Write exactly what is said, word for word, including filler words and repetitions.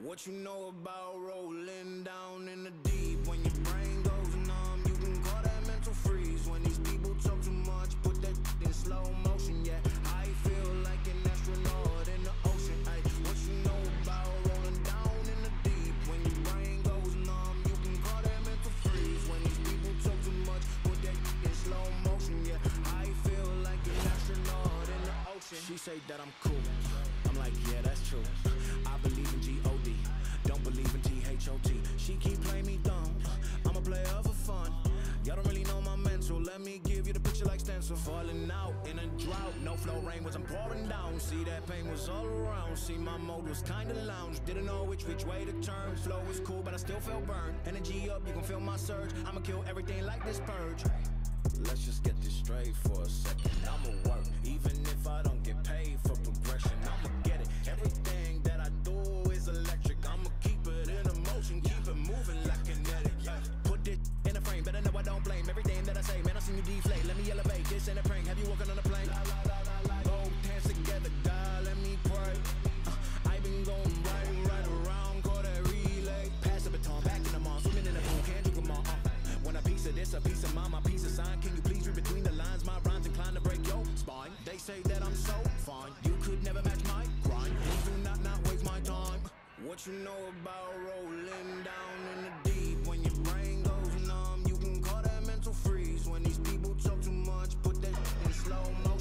What you know about rolling down in the deep? When your brain goes numb, you can call that mental freeze. When these people talk too much, put that in slow motion. Yeah, I feel like an astronaut in the ocean. Ay, what you know about rolling down in the deep? When your brain goes numb, you can call that mental freeze. When these people talk too much, put that in slow motion. Yeah, I feel like an astronaut in the ocean. She say that I'm cool, I'm like, yeah, that's true. I believe in G O D, don't believe in T H O T. She keep playing me dumb, I'm a player for fun. Y'all don't really know my mental, let me give you the picture like stencil. Falling out in a drought, no flow, rain wasn't pouring down. See, that pain was all around, see, my mode was kinda lounge. Didn't know which which way to turn, flow was cool but I still felt burned. Energy up, you can feel my surge, I'ma kill everything like this purge. Let's just get this straight for a second. I'ma work, even if I don't get paid for progression. I'ma get it, everything that I do is electric. I'ma keep it in a motion, keep it moving like kinetic. Put it in a frame, better know I don't blame everything that I say. Man, I seen you deflate, let me elevate. This ain't a prank, have you walking on a plane? Both hands together, God, let me pray. uh, I been going right, right around, call that relay. Pass the baton, back in the mall, swimming in the pool, can't drink them all. uh. When a piece of this, a piece of mine, my piece of sign. Can you please read between the lines? My rhymes inclined to break your spine. They say that I'm so fine, you could never match my grind. Please do not not waste my time. What you know about rolling down in the deep? When your brain goes numb, you can call that mental freeze. When these people talk too much, put that in slow motion.